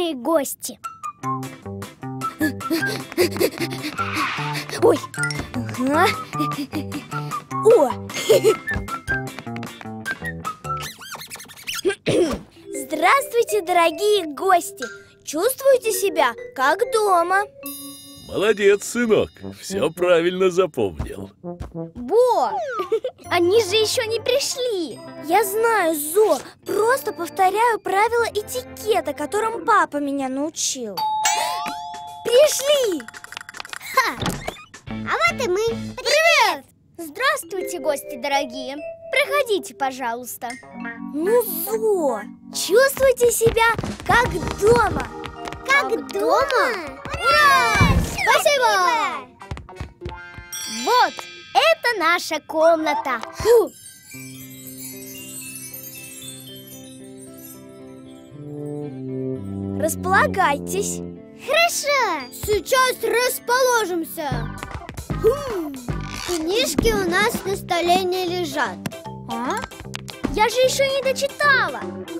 незваные гости. Ой. Ага. О! Здравствуйте, дорогие гости! Чувствуете себя как дома? Молодец, сынок, все правильно запомнил. Бо! Они же еще не пришли. Я знаю, Зо, просто повторяю правила этикета, которым папа меня научил. Пришли! Ха! А вот и мы. Привет! Здравствуйте, гости дорогие. Проходите, пожалуйста. Ну, Зо, чувствуйте себя как дома. Как дома? Ура! Спасибо! Вот, это наша комната. Фу. Располагайтесь. Хорошо. Сейчас расположимся. Книжки у нас на столе не лежат. А? Я же еще не дочитала.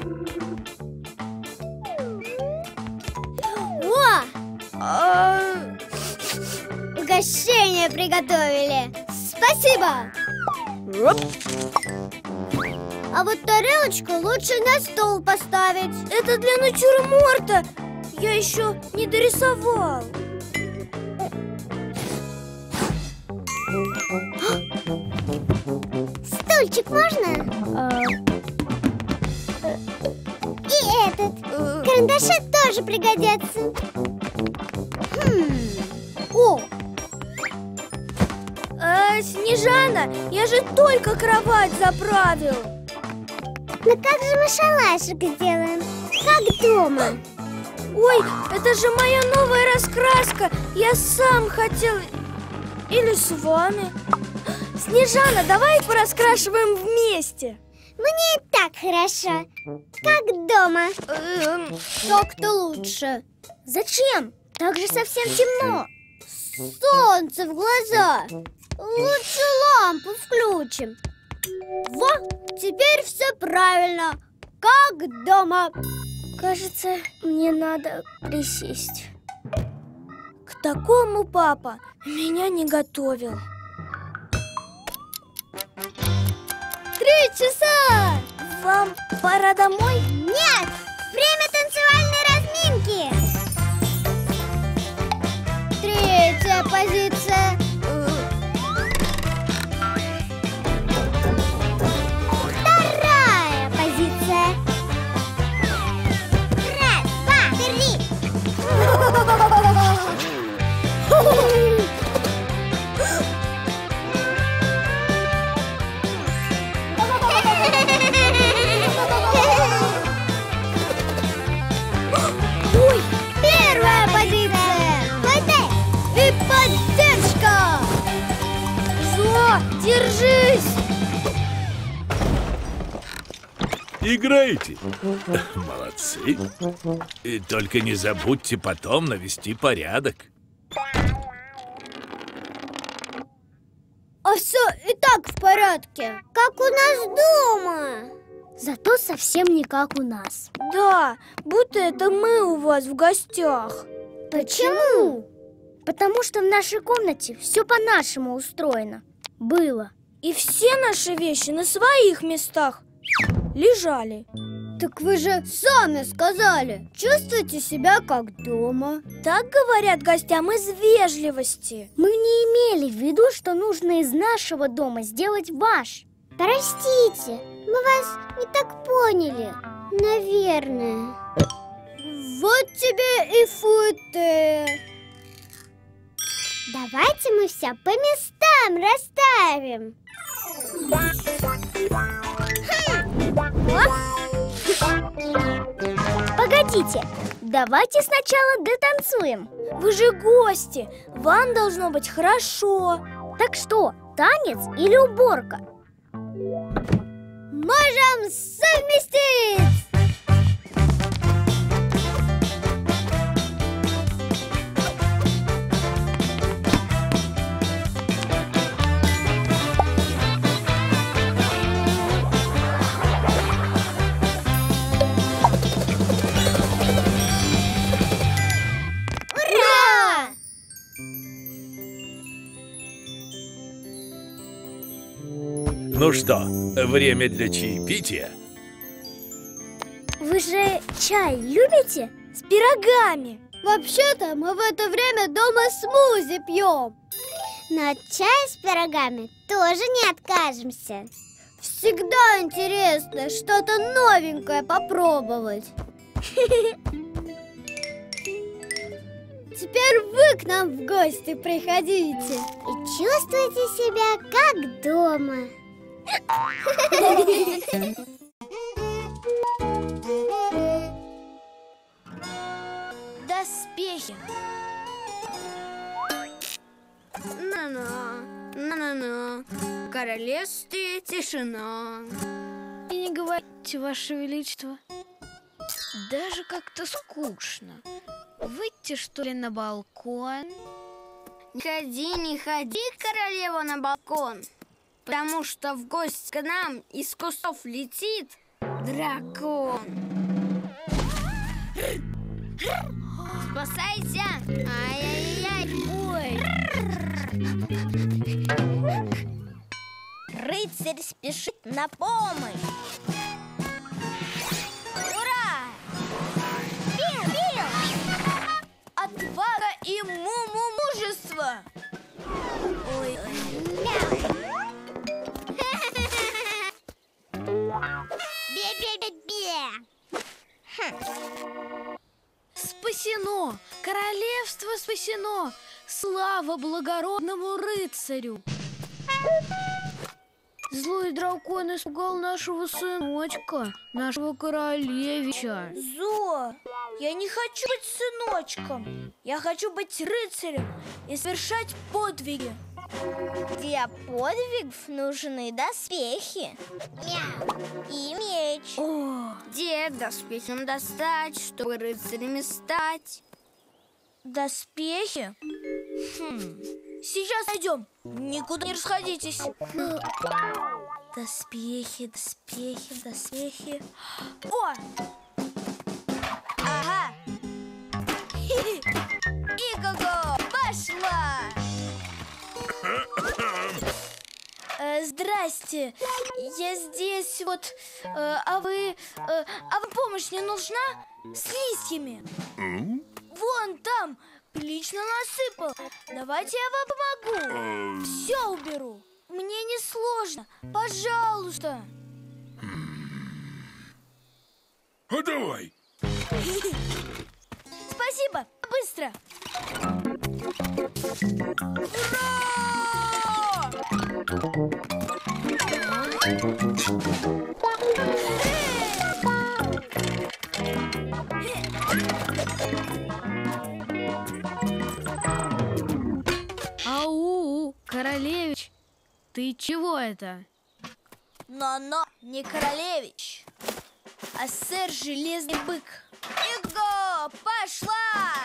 О! Угощение приготовили. Спасибо. А вот тарелочку лучше на стол поставить. Это для натюрморта. Я еще не дорисовал. Стульчик можно? И этот. Карандаши тоже пригодятся. О! Снежана, я же только кровать заправил. Ну как же мы шалашик сделаем? Как дома. Ой, это же моя новая раскраска. Я сам хотел. Или с вами. Снежана, давай пораскрашиваем вместе. Мне и так хорошо. Как дома. Так-то лучше. Зачем? Так же совсем темно. Солнце в глаза. Лучше лампу включим. Во, теперь все правильно. Как дома. Кажется, мне надо присесть. К такому папа меня не готовил. 3 часа! Вам пора домой? Нет! Время танцевальной разминки! 3-я позиция. 2-я позиция. 1, 2, 3. Ой, 1-я позиция. И поддержка. Зо, держись. Играйте. Молодцы. И только не забудьте потом навести порядок. А все и так в порядке. Как у нас дома. Зато совсем не как у нас. Да, будто это мы у вас в гостях. Почему? Потому что в нашей комнате все по-нашему устроено. Было. И все наши вещи на своих местах лежали. Так вы же сами сказали, чувствуйте себя как дома. Так говорят гостям из вежливости. Мы не имели в виду, что нужно из нашего дома сделать ваш. Простите, мы вас не так поняли. Наверное. Вот тебе и футе. Давайте мы все по местам расставим. Погодите, давайте сначала дотанцуем. Вы же гости, вам должно быть хорошо. Так что, танец или уборка? Можем совместить! Ну что, время для чаепития? Вы же чай любите? С пирогами. Вообще-то мы в это время дома смузи пьем. Но от чая с пирогами тоже не откажемся. Всегда интересно что-то новенькое попробовать. Теперь вы к нам в гости приходите. И чувствуйте себя как дома. Доспехи. На-на, в королевстве тишина. И не говорите, Ваше Величество. Даже как-то скучно. Выйти, что ли, на балкон? Не ходи, королева, на балкон, потому что в гости к нам из кустов летит дракон. Спасайся! Ай-яй-яй! Ой! Рыцарь спешит на помощь! Ура! Пил! Отвага и мужество! Ой. Бе-бе-бе-бе! Спасено! Королевство спасено! Слава благородному рыцарю! Злой дракон испугал нашего сыночка, нашего королевича. Зо, я не хочу быть сыночком. Я хочу быть рыцарем и совершать подвиги. Для подвигов нужны доспехи. Мяу. И меч. О, Где доспехи нам достать, чтобы рыцарями стать? доспехи? Сейчас найдем. Никуда не расходитесь. Доспехи. О! Ага. Иго-го! Пошла! Здрасте. Я здесь вот. А вы помощь не нужна? С листьями. Вон там лично насыпал. Давайте я вам помогу. Все уберу. Мне не сложно. Пожалуйста. А давай. Спасибо. Быстро. Ау, королевич, ты чего это? Но не королевич, а сэр Железный Бык. Иго, пошла!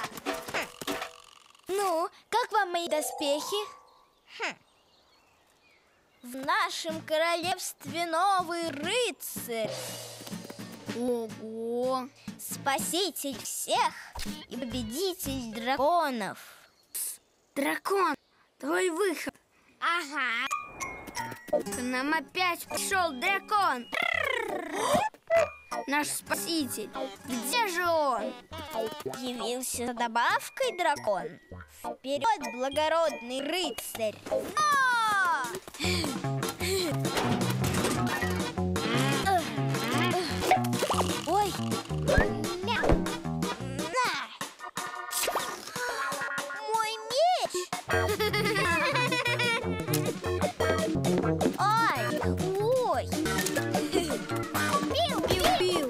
Ну, как вам мои доспехи? В нашем королевстве новый рыцарь. Ого! Спаситель всех и победитель драконов. Дракон, твой выход. Ага. К нам опять пришел дракон. Наш спаситель. Где же он? Явился за добавкой дракон. Вперед, благородный рыцарь! Но! Ой! На! Мой меч! Ай! Ой! Пил!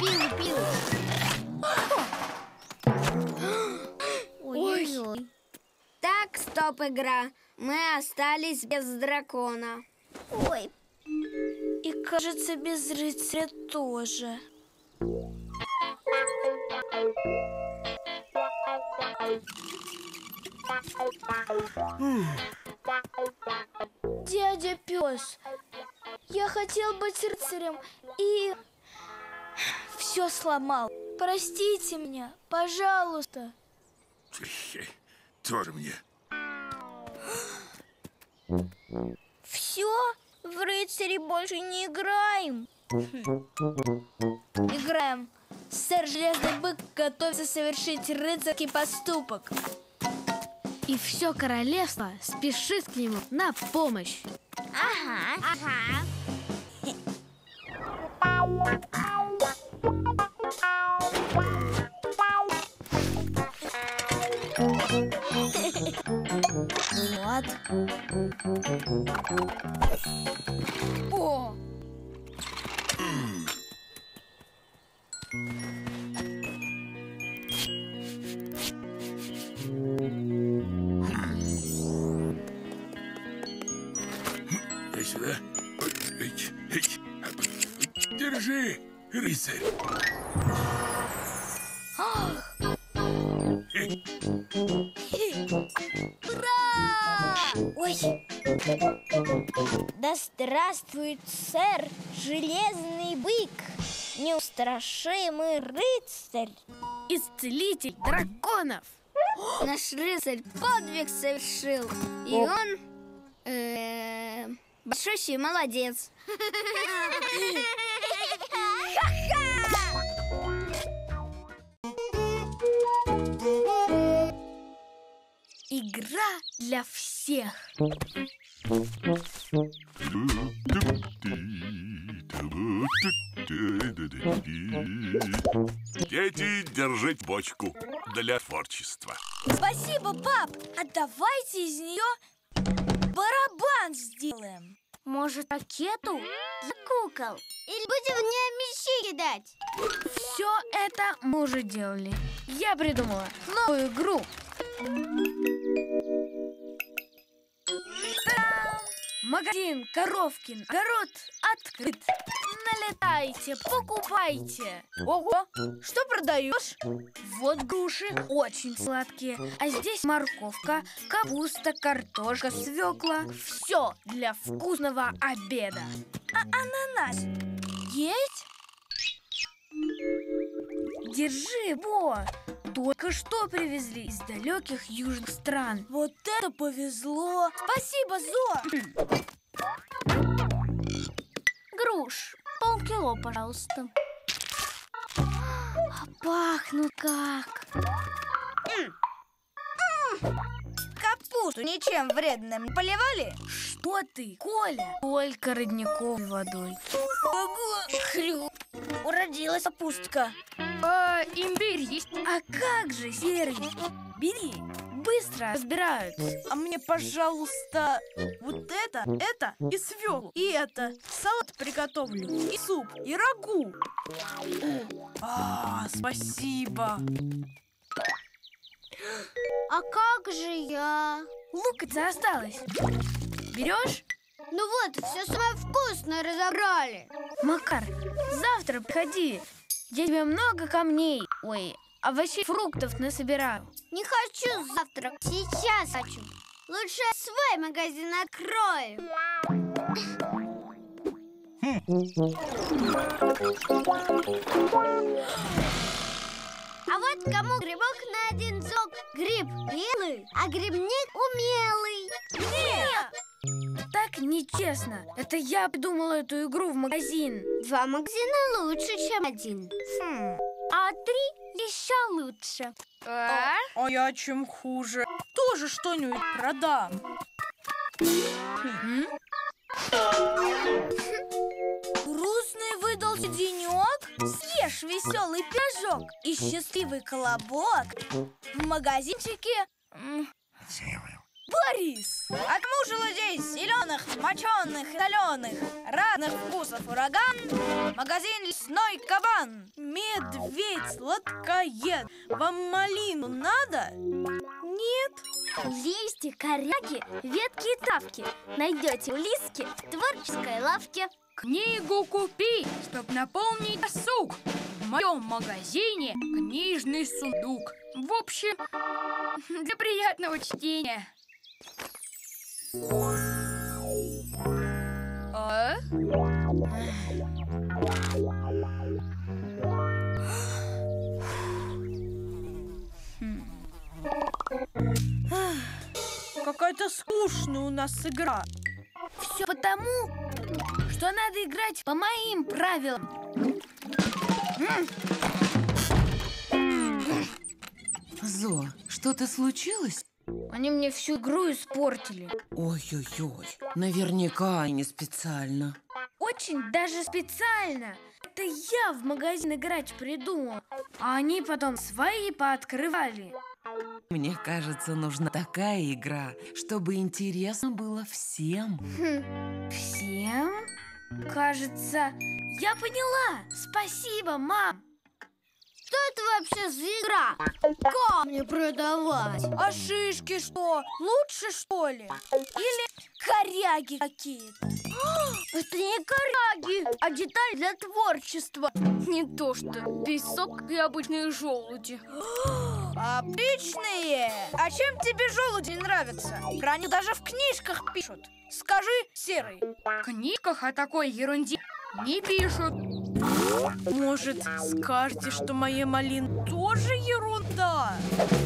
Ой-ой-ой! Так, стоп, игра. Мы остались без дракона. Ой! И, кажется, без рыцаря тоже. Дядя Пес, я хотел быть рыцарем и все сломал. Простите меня, пожалуйста. Тоже мне. Все? В рыцари больше не играем. Играем. Сэр Железный Бык готовится совершить рыцарский поступок. И все королевство спешит к нему на помощь. Ага. Вот. О! Дай сюда. Держи, рыцарь. Ой. Да здравствует сэр Железный Бык, неустрашимый рыцарь. Исцелитель драконов. Наш рыцарь подвиг совершил. И он большущий молодец. Игра для всех. Дети, держите бочку для творчества. Спасибо, пап! А давайте из нее барабан сделаем. Может, ракету для кукол? Или будем в нее мячи кидать? Все это мы уже делали. Я придумала новую игру. Та-дам! Магазин Коровкин огород открыт. Налетайте, покупайте. Ого, что продаешь? Вот груши, очень сладкие. А здесь морковка, капуста, картошка, свекла. Все для вкусного обеда. А ананас есть? Держи, во! Только что привезли из далеких южных стран. Вот это повезло! Спасибо, Зо! Груш, полкило, пожалуйста. А пахнут как. Капусту ничем вредным не поливали? Что ты, Коля? Только родниковой водой. Ого, хрю! Уродилась капустка. А имбирь есть? А как же, Серый? Бери, быстро разбираются. А мне, пожалуйста, вот это и свеклу, и это. Салат приготовлю, и суп, и рагу. Спасибо. А как же я? Луковица осталась. Берешь? Ну вот, все самое вкусное разобрали. Макар, завтра приходи. Я тебе много камней, овощей, фруктов насобираю. Не хочу завтра, сейчас хочу. Лучше я свой магазин открою. А вот кому грибок на один зуб. Гриб белый, а грибник умелый. Мне! Так нечестно. Это я придумала эту игру в магазин. 2 магазина лучше, чем 1. А 3 еще лучше. А я чем хуже? Тоже что-нибудь продам. Грустный выдался денек. Съешь веселый пирожок и счастливый колобок в магазинчике Борис. А кому же здесь зеленых, моченых, соленых, разных вкусов ураган? Магазин Лесной Кабан. Медведь сладкоед. Вам малину надо? Нет? Листья, коряги, ветки и травки найдете у Лиски в творческой лавке. Книгу купи, чтоб наполнить досуг. В моем магазине книжный сундук. В общем, для приятного чтения. Какая-то скучная у нас игра. Все потому, что надо играть по моим правилам. Зо, что-то случилось? Они мне всю игру испортили. Ой-ой-ой, наверняка они не специально. Очень даже специально. Это я в магазин играть придумал. А они потом свои пооткрывали. Мне кажется, нужна такая игра, чтобы интересно было всем. Всем? Кажется, я поняла. Спасибо, мам. Что это вообще за игра? Как мне продавать? А шишки что? Лучше, что ли? Или коряги какие-то? Это не коряги, а деталь для творчества. Не то что песок и обычные желуди. Обычные? А чем тебе желуди нравятся? Про них даже в книжках пишут. Скажи, Серый. В книгах о такой ерунде не пишут. Может, скажете, что моя малина тоже ерунда?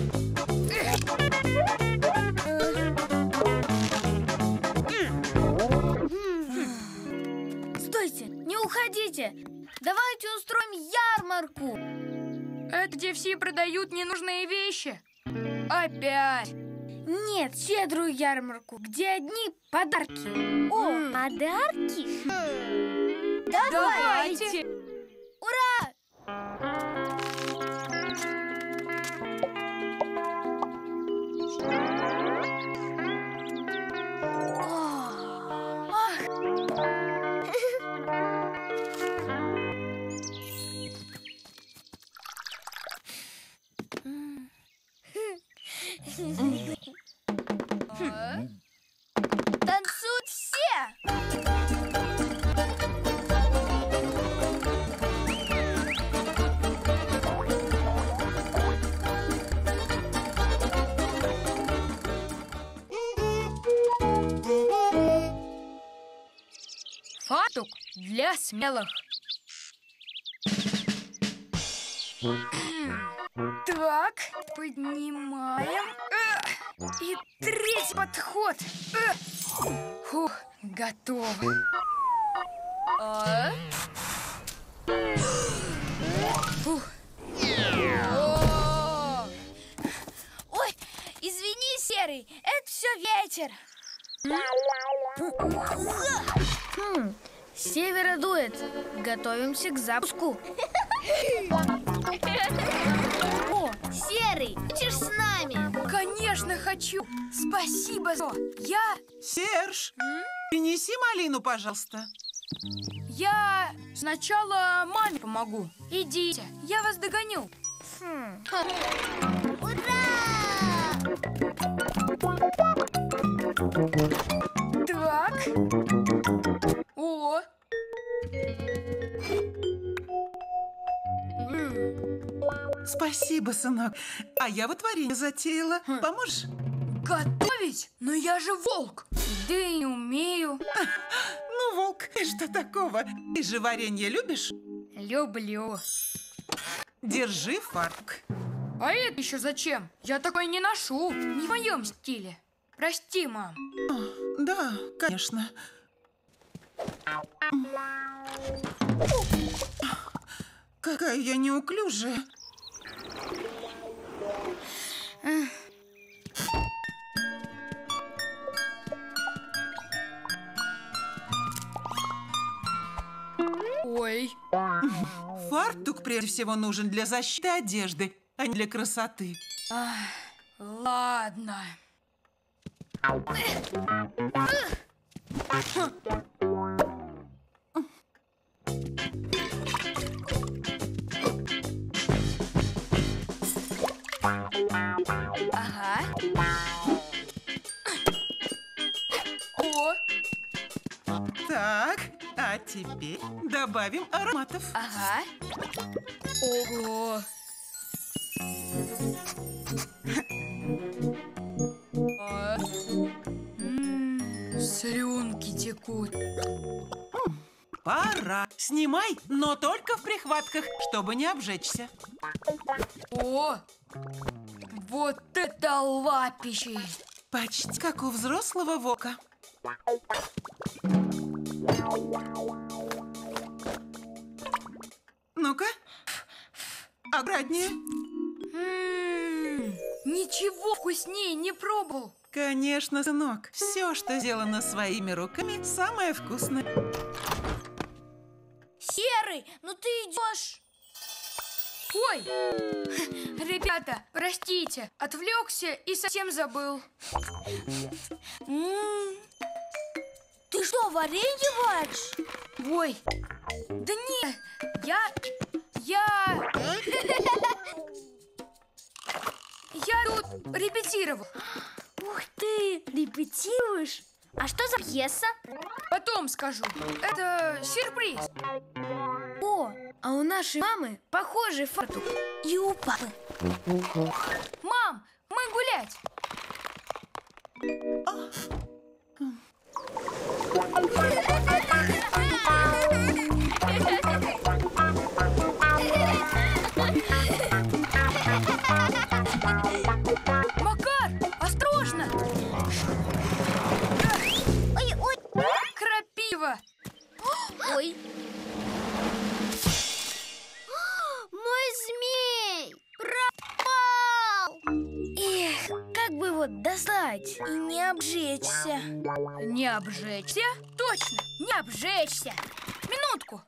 Стойте, не уходите. Давайте устроим ярмарку. Это где все продают ненужные вещи. Опять. Нет, щедрую ярмарку, где одни подарки. О, подарки? Давайте. Ура! Танцуют все! Фартук для смелых. Так, поднимаем. И третий подход. Фух, готово. Фух. Ой, извини, Серый, это все ветер. С севера дует. Готовимся к запуску. О, Серый, хочешь с нами? Конечно, хочу. Спасибо, Зо. Серж, принеси малину, пожалуйста. Я сначала маме помогу. Идите, я вас догоню. Так. О. Спасибо, сынок. А я вот варенье затеяла. Поможешь? Готовить? Но я же волк. Да и не умею. Ну, волк, что такого? Ты же варенье любишь? Люблю. Держи фартук. А это еще зачем? Я такой не ношу. Не в моем стиле. Прости, мам. Да, конечно. Какая я неуклюжая. Ой. Фартук прежде всего нужен для защиты одежды, а не для красоты. Ладно. Ага. О, Так, а теперь добавим ароматов. Ага. ого. Слюнки текут. Пора. Снимай, но только в прихватках, чтобы не обжечься. О, вот это лапищи! Почти как у взрослого волка. Ну-ка, аккуратнее. Ничего вкуснее не пробовал. Конечно, сынок. Все, что сделано своими руками, самое вкусное. Серый, ну ты идешь. Ой! Ребята, простите, отвлекся и совсем забыл. Ты что, варенье варишь? Ой, да нет, я тут репетировал. Ух ты, репетируешь? А что за пьеса? Потом скажу. Это сюрприз. О, а у нашей мамы похожий фартук. И у папы. Мам, мы гулять. Макар, осторожно! Ой-ой! Крапива! Ой. Мой змей пропал! Эх, как бы его достать и не обжечься. Не обжечься? Точно, не обжечься. Минутку.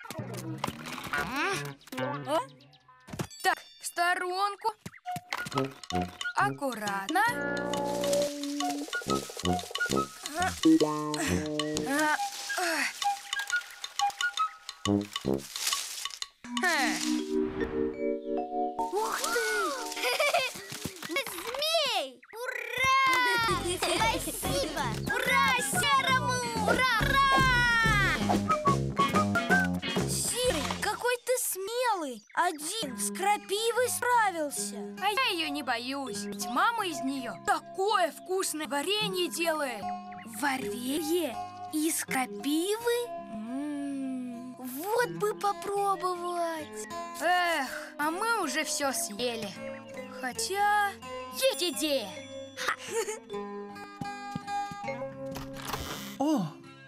Так, в сторонку. Аккуратно. Ух ты! Змей! Ура! Спасибо! Ура серому! Ура! Серый, какой ты смелый! Один с крапивой справился. А я ее не боюсь, ведь мама из нее такое вкусное варенье делает. Варенье из крапивы? Вот бы попробовать. Эх, а мы уже все съели. Хотя есть идея. О!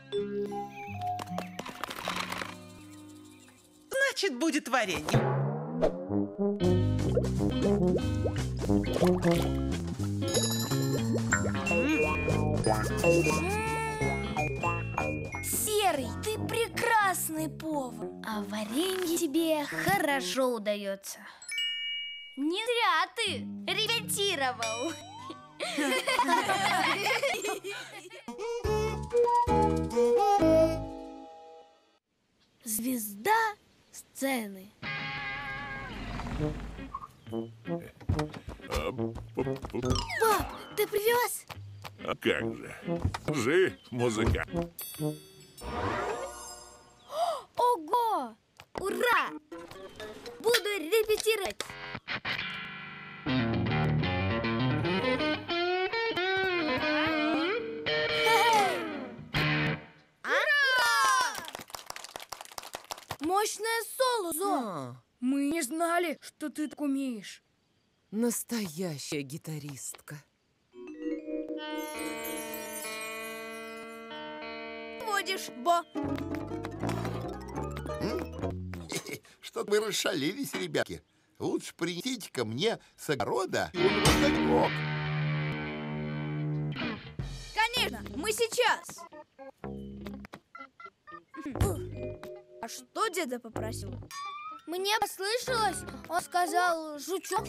Значит, будет варенье. Серый, ты прекрасный повар. А варенье тебе хорошо удается. Не зря ты репетировал. Звезда сцены. Пап, ты привез? А как же? Жи, музыка. Ого! Ура! Буду репетировать. Мощное соло, Зо. Мы не знали, что ты так умеешь. Настоящая гитаристка. Водишь, Бо. Что-то мы расшалились, ребятки. Лучше принесите ко мне с огорода огонек. Конечно, мы сейчас. А что деда попросил? Мне послышалось, он сказал жучок.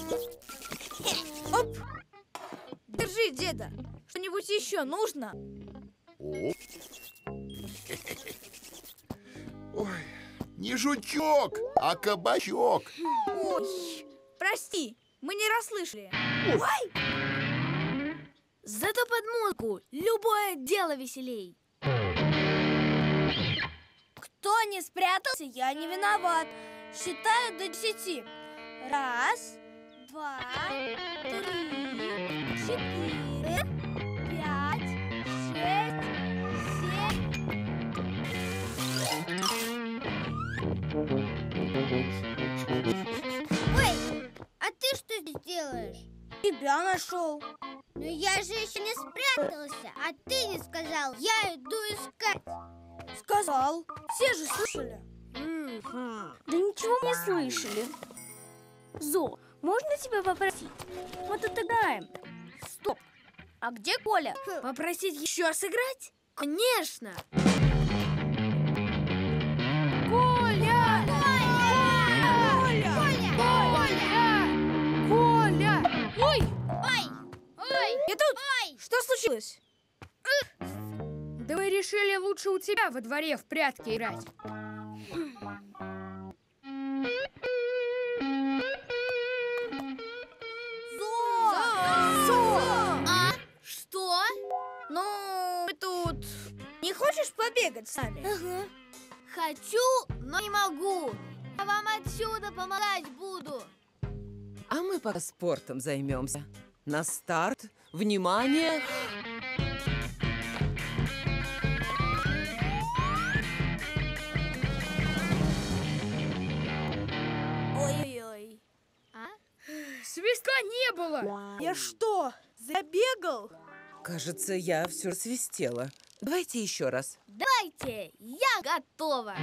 Оп! Держи, деда. Что-нибудь еще нужно? О. Ой, не жучок, а кабачок. Ой, прости, мы не расслышали. Зато под музыку любое дело веселей. Кто не спрятался, я не виноват. Считаю до 10. 1, 2, 3, 4, 5, 6, 7. Ой, а ты что здесь делаешь? Тебя нашел. Но я же еще не спрятался, а ты не сказал. Я иду искать. Сказал. Все же слышали. Да ничего не слышали. Зо, можно тебя попросить? Мы тут играем. Стоп! А где Коля? Попросить еще сыграть? Конечно! Коля! Коля! Ой! Я тут! Что случилось? Да мы решили лучше у тебя во дворе в прятки играть. Что? Ну, тут... Не хочешь побегать с нами? Ага. Хочу, но не могу. Я вам отсюда помогать буду. А мы пока спортом займемся. На старт. Внимание! Ой-ой-ой. Свистка не было. Я что, забегал? Кажется, я все свистела. Давайте еще раз. Давайте, я готова.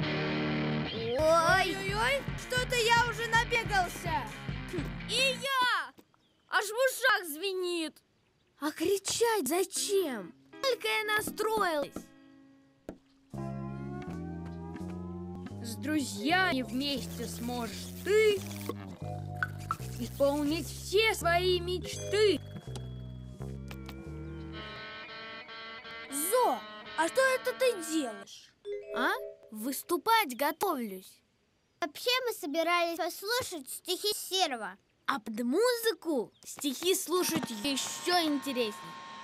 Ой-ой-ой, что-то я уже набегался. И я! Аж в ушах звенит. А кричать зачем? Только я настроилась. С друзьями вместе сможешь ты исполнить все свои мечты. Зо, а что это ты делаешь? А? Выступать готовлюсь. Вообще мы собирались послушать стихи Серого. А под музыку стихи слушать еще интереснее.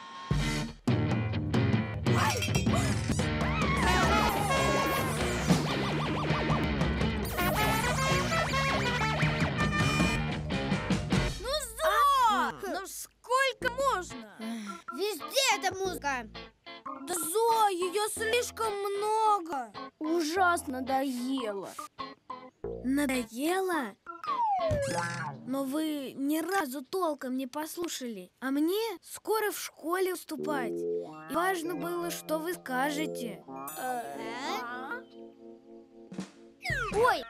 Ну сколько можно? Везде эта музыка. Да, Зо, ее слишком много. Ужасно надоело. Надоело? Но вы ни разу толком не послушали. А мне скоро в школе вступать. И важно было, что вы скажете. Ой!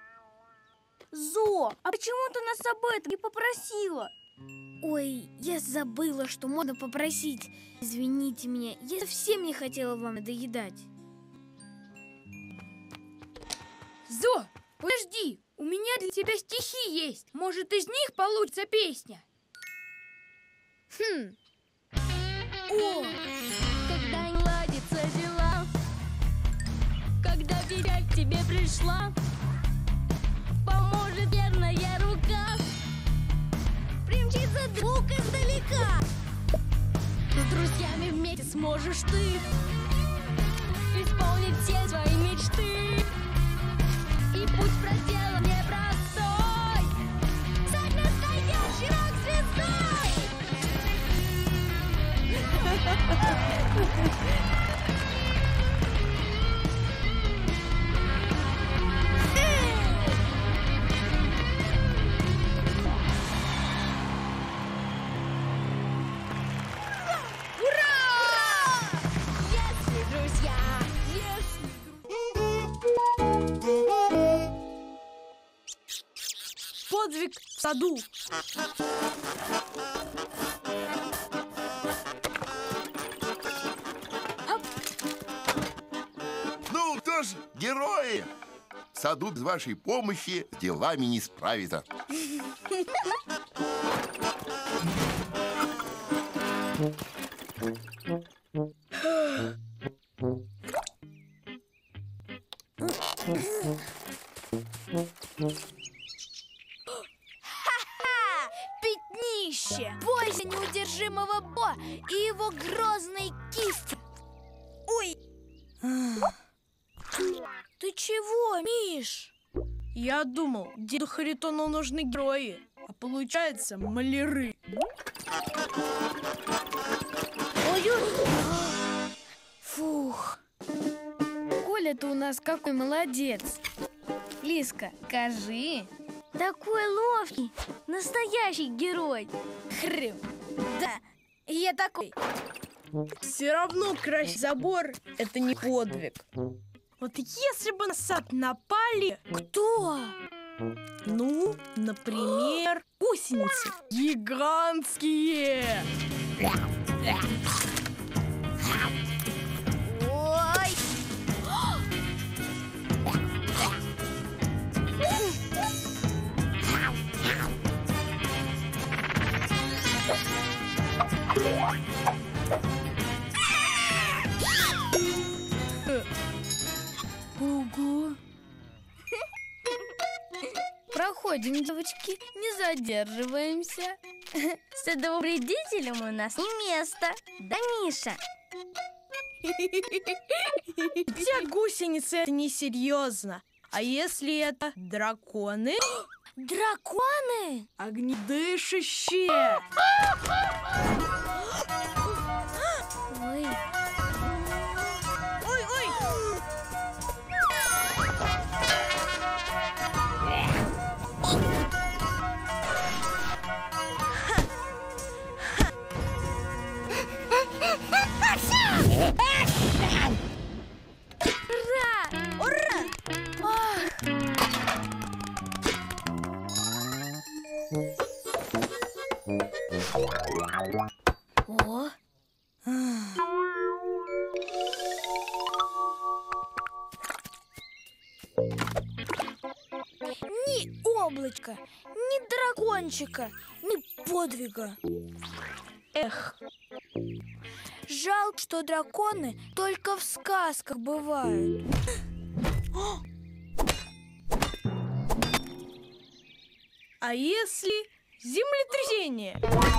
Зо, а почему ты нас об этом не попросила? Ой, я забыла, что можно попросить. Извините меня, я совсем не хотела вам надоедать. Зо, подожди, у меня для тебя стихи есть. Может, из них получится песня? О! Когда не ладятся дела, когда печаль к тебе пришла, поможет верная рука, примчится друг издалека. С друзьями вместе сможешь ты исполнить все свои мечты. И путь проделан непростой, стать настоящей рок-звездой. Если друзья, Подвиг в саду. Ну, кто ж герои? В саду без вашей помощи с делами не справится. Пятнище! Бойся неудержимого Бо и его грозной кисти. Ой! Ты чего, Миш? Я думал, деду Харитону нужны герои, а получается маляры. Фух. Коля-то у нас какой молодец. Лиска, скажи. Такой ловкий, настоящий герой. Хрю. Да, я такой. Все равно красить забор – это не подвиг. Вот если бы на сад напали… Кто? Ну, например, гусеницы. Гигантские! Ой! Ого! Проходим, девочки, не задерживаемся. Садовредителям у нас не место. Да, Миша? Те гусеницы – это несерьезно. А если это драконы? Драконы? Огнедышащие! Ой. Ой-ой! О! Ни облачка, ни дракончика, ни подвига. Эх, Жалко, что драконы только в сказках бывают. а если землетрясение?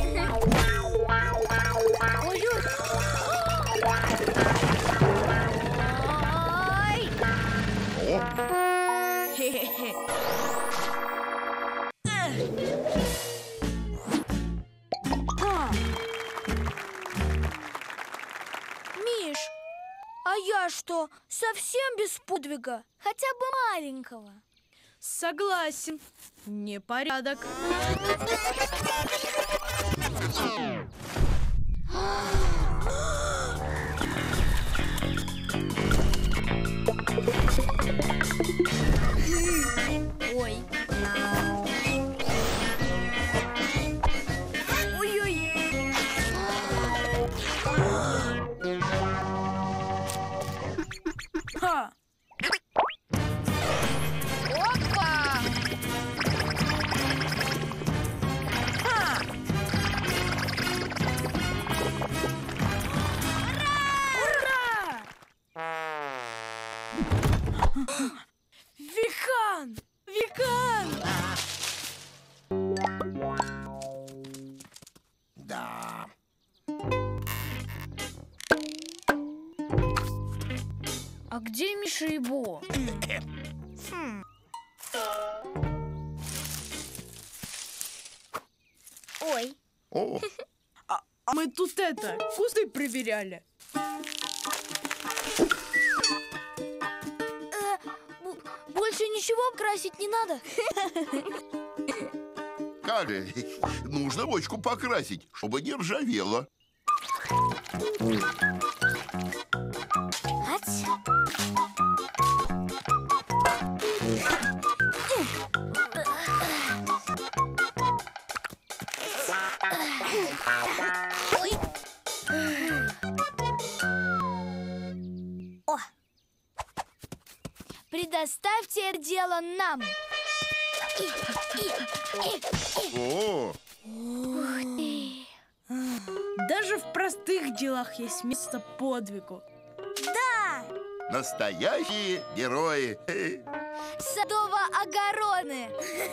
Хе-хе-хе. Миш, а я что, совсем без подвига? Хотя бы маленького. Согласен. Непорядок. Ой. Ой-ой. Ха! Опа! Ура! Вехан! Вехан! Да. А где Миша и Бо? Ой. О, А мы тут кусты проверяли. Больше ничего красить не надо? как же, нужно бочку покрасить, чтобы не ржавело. О! Предоставьте это дело нам. О! Даже в простых делах есть место подвигу. Да! Настоящие герои. Садово-огородные.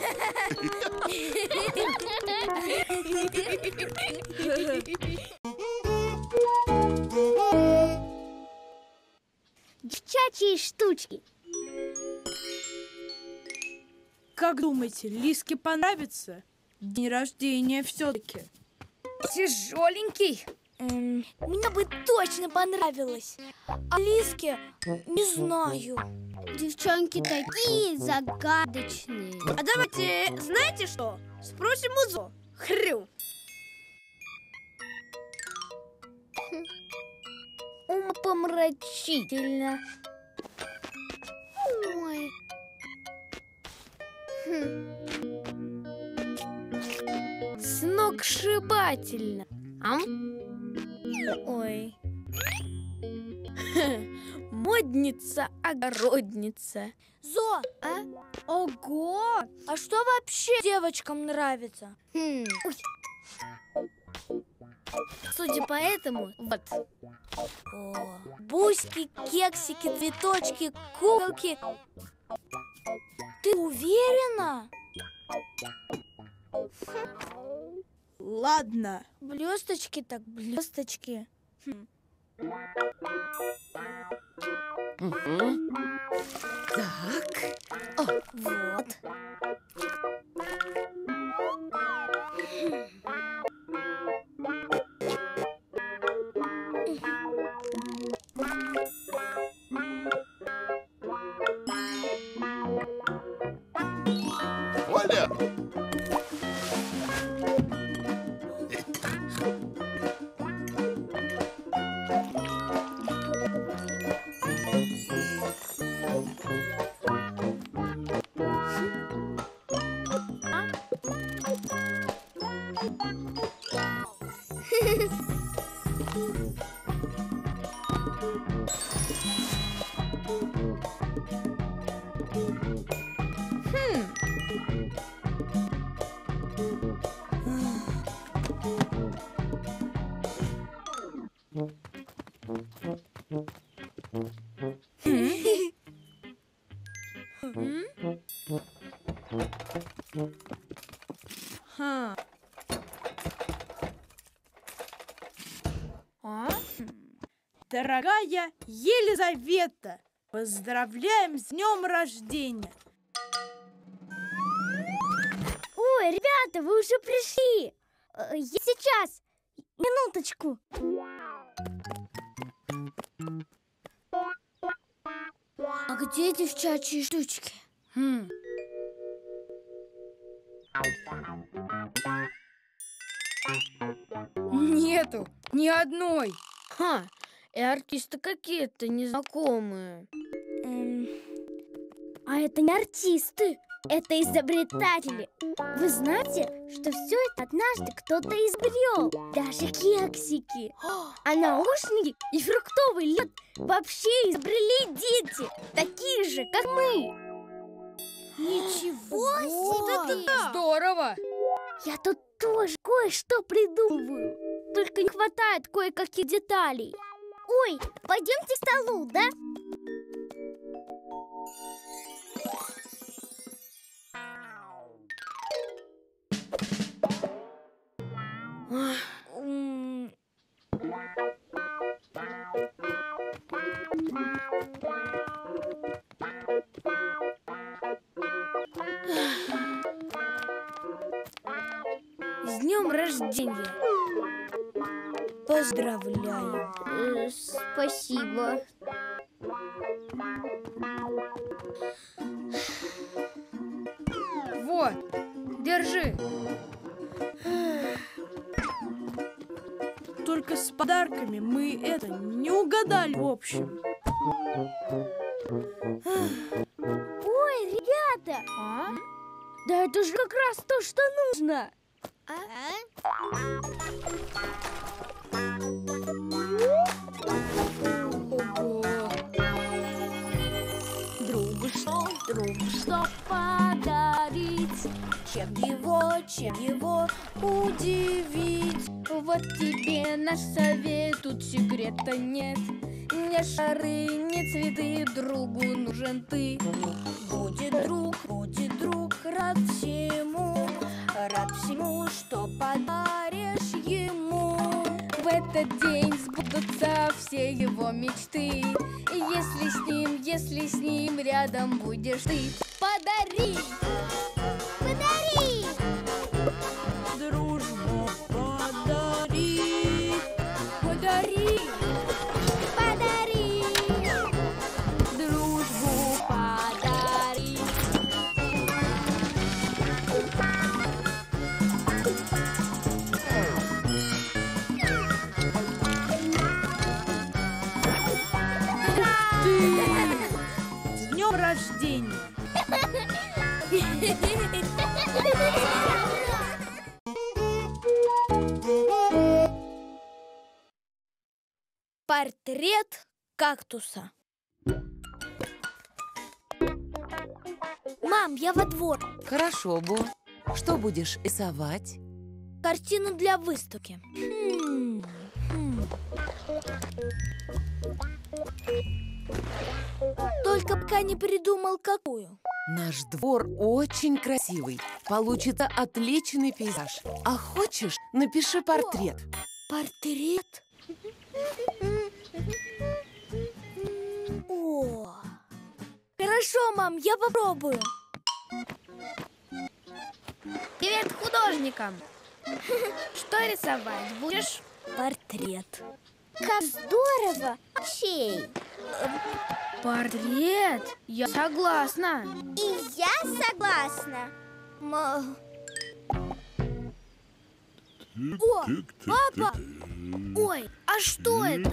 Девчачьи штучки. Как думаете, Лиске понравится? День рождения все-таки. Тяжеленький. Мне бы точно понравилось. А Лиске не знаю. Девчонки такие загадочные. А давайте, знаете что? Спросим у Зо. Хрю. Умопомрачительно. Ой. Сногсшибательно. Ой. Модница-огородница. Зо, Ого! А что вообще девочкам нравится? Судя по этому, вот. Буськи, кексики, цветочки, куколки. Ты уверена? Ладно. Блесточки так блесточки. Так. Вот. Оля! Дорогая Елизавета, поздравляем с днем рождения! Ой, ребята, вы уже пришли. Я сейчас. Минуточку. А где девчачьи штучки? Нету ни одной. И артисты какие-то незнакомые. А это не артисты, это изобретатели. Вы знаете, что все это однажды кто-то изобрел. Даже кексики. А наушники и фруктовый лед вообще изобрели дети, такие же, как мы. Ничего себе! Здорово! Я тут тоже кое-что придумываю. Только не хватает кое-каких деталей. Ой, пойдемте к столу, да? С днем рождения! Поздравляю! Спасибо. Вот, держи. Только с подарками мы это не угадали в общем. Ой, ребята! Да это же как раз то, что нужно. Другу что подарить? Чем его удивить? Вот тебе наш совет, тут секрета нет. Не шары, не цветы, другу нужен ты. Будет друг, рад всему, что подаришь ему. В этот день сбудутся все его мечты. Если с ним рядом будешь ты. Подари! Дружбу подари! Подари! Дружбу Подари! Портрет кактуса. Мам, я во двор. Хорошо, Бо. Что будешь рисовать? Картину для выставки. Только пока не придумал, какую. Наш двор очень красивый. Получится отличный пейзаж. А хочешь, напиши портрет. Портрет? О! Хорошо, мам, я попробую. Привет художникам! Что рисовать будешь? Портрет. Как здорово! Чей? Портрет? Я согласна. И я согласна. О, папа! Ой, а что это?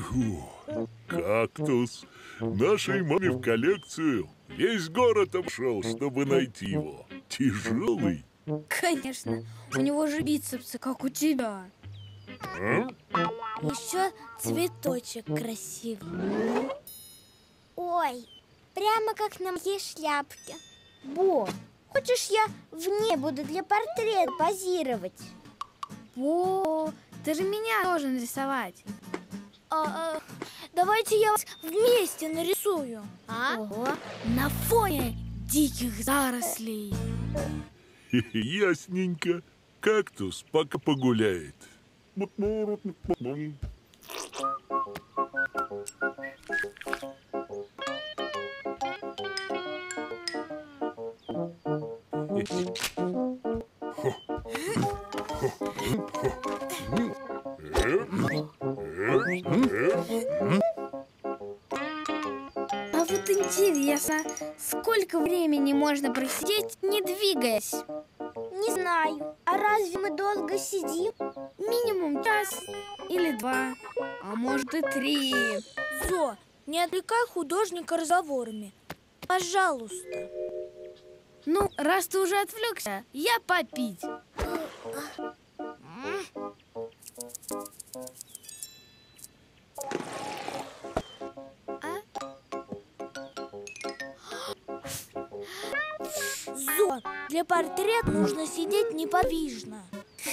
Кактус. Нашей маме в коллекцию. Весь город обшел, чтобы найти его. Тяжелый. Конечно, у него же бицепсы, как у тебя. Еще цветочек красивый. Ой, прямо как на моей шляпке. Бо, хочешь, я в ней буду для портрета позировать? О, ты же меня должен рисовать. Давайте я вас вместе нарисую. Ого. На фоне диких зарослей. Ясненько. Кактус пока погуляет. А вот интересно, сколько времени можно просидеть, не двигаясь? Не знаю. А разве мы долго сидим? Минимум час или 2, а может и 3. Зо, не отвлекай художника разговорами. Пожалуйста. Ну, раз ты уже отвлекся, я попить. Зо, для портрета нужно сидеть неподвижно.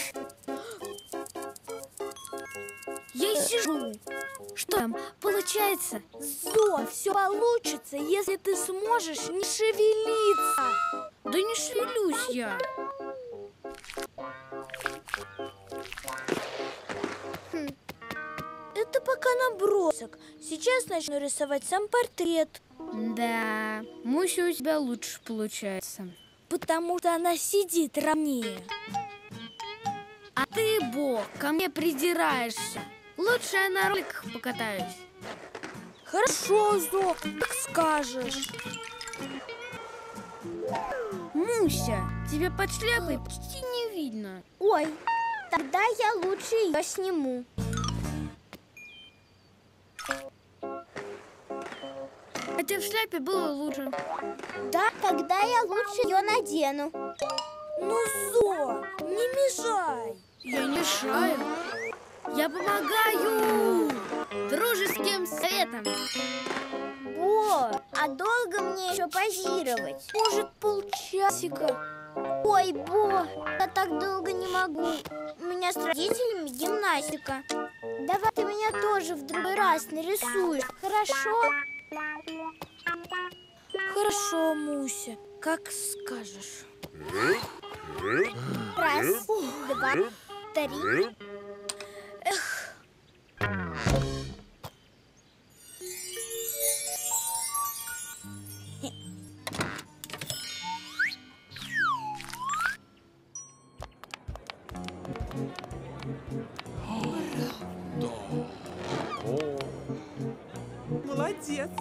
Я и сижу. Что там, получается? Зо, все получится, если ты сможешь не шевелиться. Да не шевелюсь я. Это пока набросок. Сейчас начну рисовать сам портрет. Да, Муся у тебя лучше получается. Потому что она сидит ровнее. А ты, Бо, ко мне придираешься. Лучше я на роликах покатаюсь. Хорошо, Зо, как скажешь. Муся, тебя под шляпой почти не видно. Ой, тогда я лучше ее сниму. Хотя в шляпе было лучше. Да, тогда я лучше ее надену. Ну, Зо, не мешай. Я не мешаю. Я помогаю. Дружеским советом. Бо, а долго мне еще позировать? Может, полчасика. Ой, Бо, я так долго не могу. У меня с родителями гимнастика. Давай ты меня тоже в другой раз нарисуешь, хорошо? Хорошо, Муся, как скажешь. Раз, два, три. Молодец.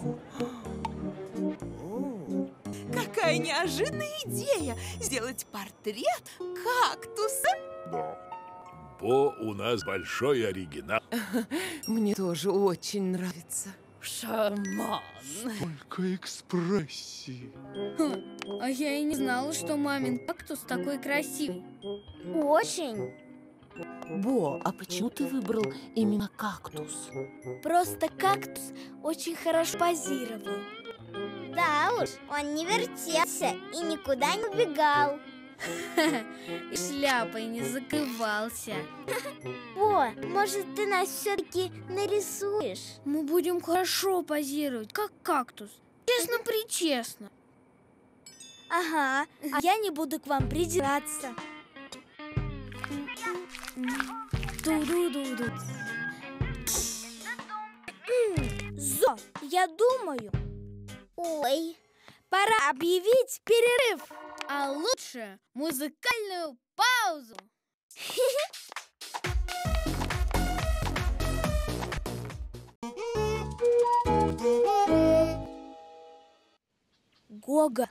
Какая неожиданная идея сделать портрет кактуса. Да. Бо у нас большой оригинал. Мне тоже очень нравится. Шарман. Сколько экспрессии. А я и не знала, что мамин кактус такой красивый. Очень. Бо, а почему ты выбрал именно кактус? Просто кактус очень хорошо позировал. Да уж, он не вертелся и никуда не убегал. И шляпой не закрывался. О, может, ты нас все-таки нарисуешь? Мы будем хорошо позировать, как кактус. Честно-причестно. Ага, а я не буду к вам придираться. Ду-ду-ду-ду. Зо, я думаю. Ой, пора объявить перерыв. А лучше музыкальную паузу. Гога.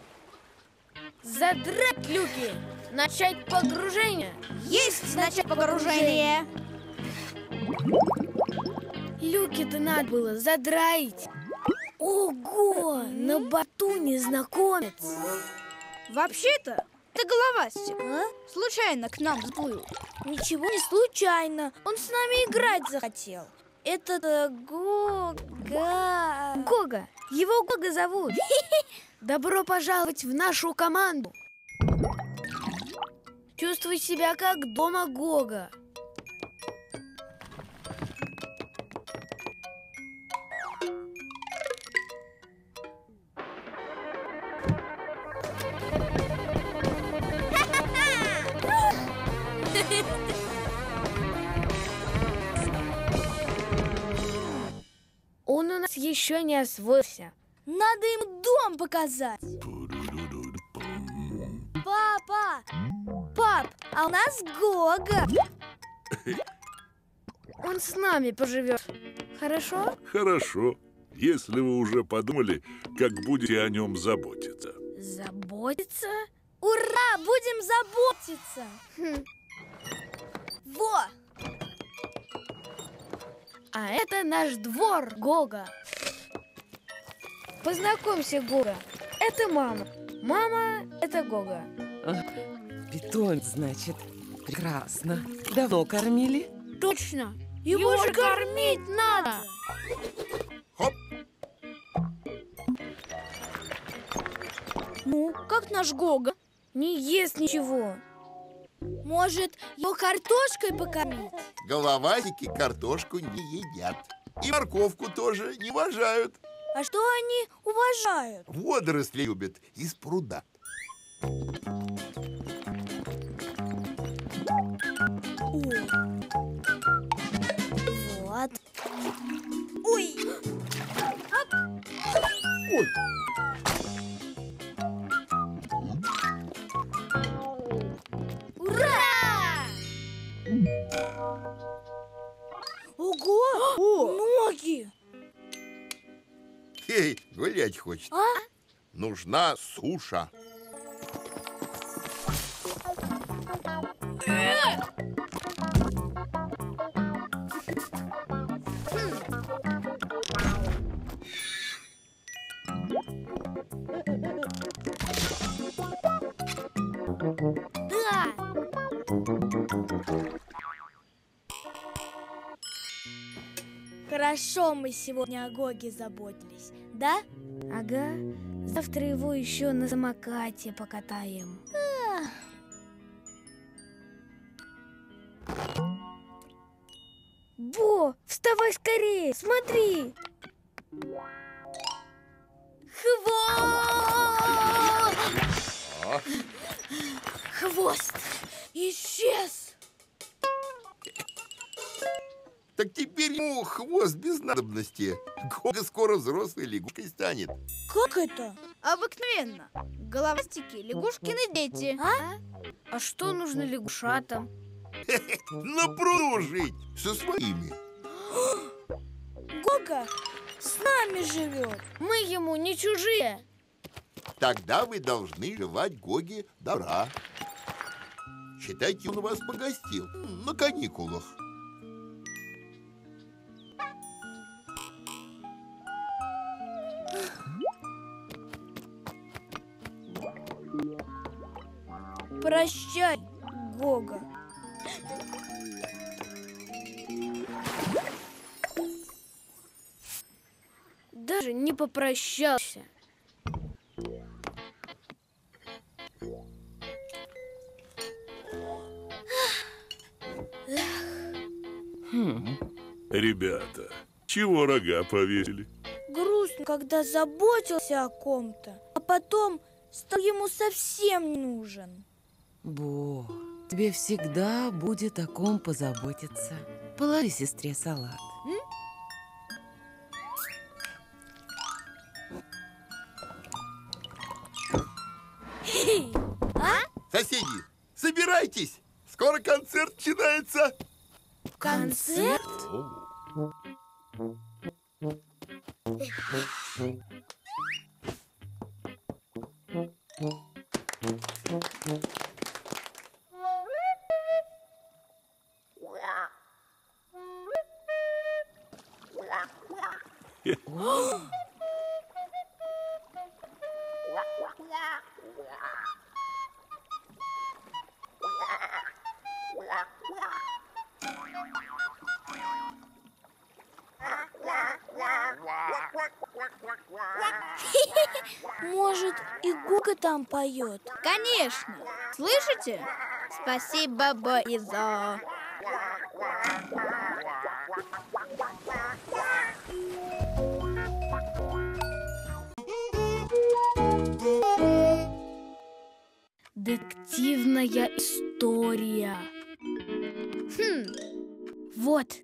Задрать люки. Начать погружение. Есть начать погружение. Люки-то надо было задраить. Ого, на борту незнакомец. Вообще-то, это головастик. Случайно к нам заплыл. Ничего не случайно. Он с нами играть захотел. Это Гога. Гога. Его Гога зовут. Добро пожаловать в нашу команду. Чувствуй себя как дома, Гога. Он у нас еще не освоился. Надо ему дом показать. Папа! Пап, а у нас Гога. Он с нами поживет. Хорошо? Хорошо, если вы уже подумали, как будете о нем заботиться. Заботиться? Ура! Будем заботиться. Во! А это наш двор, Гога. Познакомься, Гога. Это мама. Мама – это Гога. Питомец, значит. Прекрасно. Давно кормили? Точно. Его же кормить надо. Хоп! Ну, как наш Гога? Не ест ничего. Может, его картошкой покормить? Головастики картошку не едят. И морковку тоже не уважают. А что они уважают? Водоросли любят из пруда. Вот. Ой! Ой! Ура! Ого! Ноги! Эй, гулять хочет. А? Нужна суша. Да! Хорошо мы сегодня о Гоге заботились, да? Ага. Завтра его еще на самокате покатаем. Бо, вставай скорее, смотри! Хвост исчез! Так теперь ему хвост без надобности. Гога скоро взрослой лягушкой станет. Как это? Обыкновенно. Головастики, лягушкины дети. А что нужно лягушатам? На пруду жить со своими. Гога с нами живет. Мы ему не чужие. Тогда вы должны желать Гоге добра. Считайте, он у вас погостил на каникулах. Прощай, Гога. Даже не попрощался. Ребята, чего рога повесили? Грустно, когда заботился о ком-то, а потом стал ему совсем не нужен. Бо, тебе всегда будет о ком позаботиться. Положи сестре салат. Соседи, собирайтесь! Скоро концерт начинается! Концерт? Может, и Гога там поет? Конечно. Слышите? Спасибо, Боизо. Детективная история. Вот.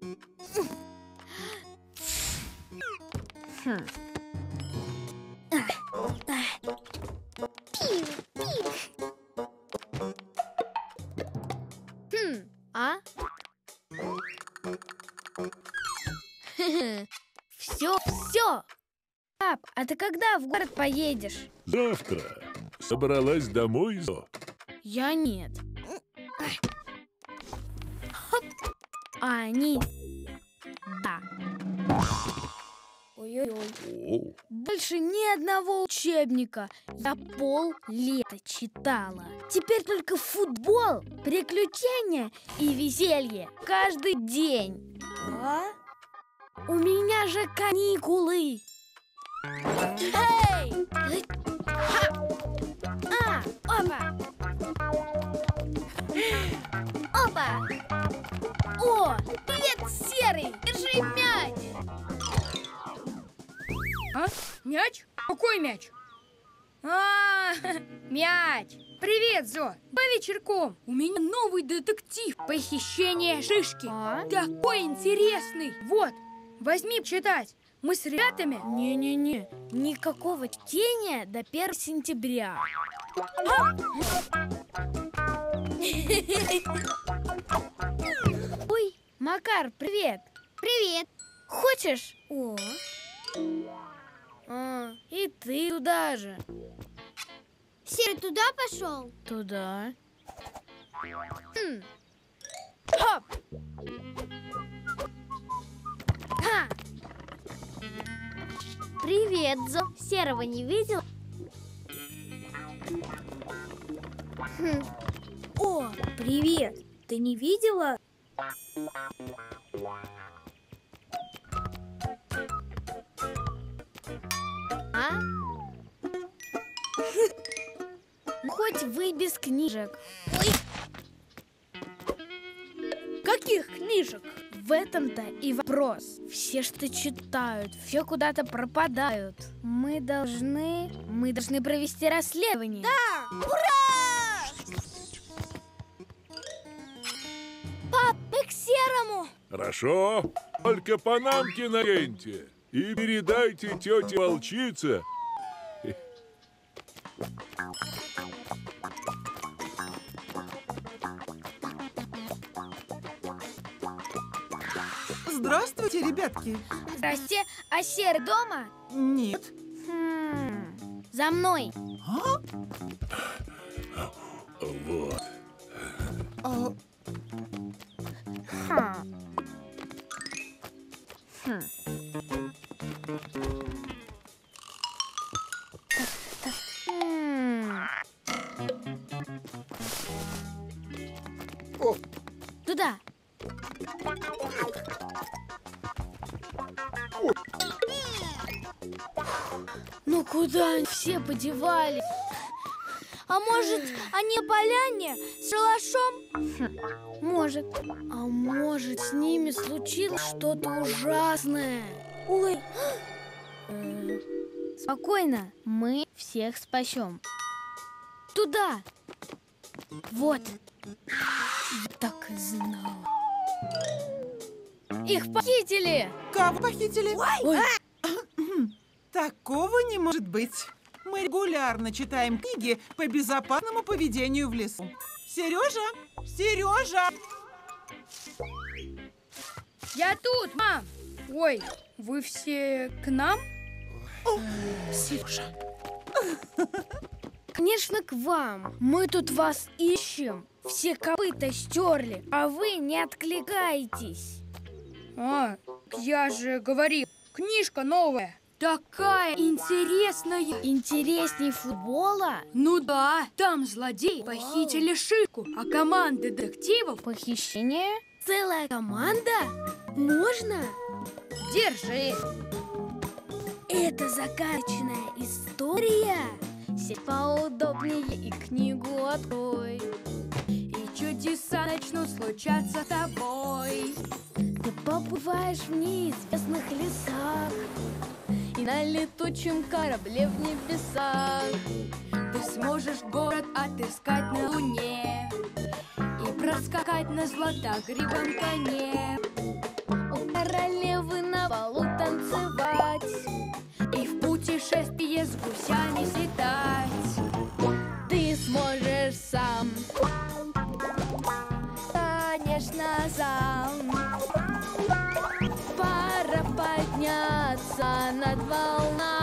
Все. Пап, а ты когда в город поедешь? Завтра. Собралась домой, Зо? Я нет. А они... Да. Ой-ой-ой. Больше ни одного учебника. Я пол-лета читала. Теперь только футбол, приключения и веселье каждый день. А? У меня же каникулы. Эй! Опа! Опа! О, привет, Серый! Держи мяч! А? Мяч? Какой мяч? Мяч! Привет, Зо! По вечерком у меня новый детектив «Похищение шишки». Такой интересный! Вот, возьми почитать. Мы с ребятами... Не-не-не, никакого чтения до 1 сентября. Ой, Макар, привет. Привет. Хочешь? И ты туда же. Серый туда пошел? Туда. Хоп! Ха! Привет, Зо. Серого не видел? О, привет. Ты не видела? Хоть вы без книжек. Ой. Каких книжек? В этом-то и вопрос. Все что читают, все куда-то пропадают. Мы должны провести расследование. Да! Ура! Пап, мы к Серому. Хорошо. Только панамки наденьте. И передайте тете Волчице. Здравствуйте, ребятки. Здрасте, а Серый дома? Нет. За мной. Вот. Туда. Ну куда они все подевались? А может, они на поляне с шалашом? Может. А может, с ними случилось что-то ужасное? Ой. Спокойно, мы всех спасем. Туда. Вот. Я так и знала. Их похитили! Кого похитили? Ой. Такого не может быть. Мы регулярно читаем книги по безопасному поведению в лесу. Сережа! Сережа! Я тут, мам! Ой, вы все к нам? Сережа! Конечно, к вам. Мы тут вас ищем. Все копыта стерли, а вы не откликаетесь. А, я же говорил, книжка новая. Такая интересная. Интересней футбола? Ну да, там злодеи похитили Шишку, а команда детективов... Похищение? Целая команда? Можно? Держи. Это загадочная история? Сядь поудобнее и книгу открой. И чудеса начнут случаться с тобой. Ты побываешь в неизвестных лесах и на летучем корабле в небесах. Ты сможешь город отыскать на луне и проскакать на златогривом коне. У королевы на балу танцевать и в путешествие с гусями слетать. Ты сможешь сам, конечно, сам. Пора подняться над волнами.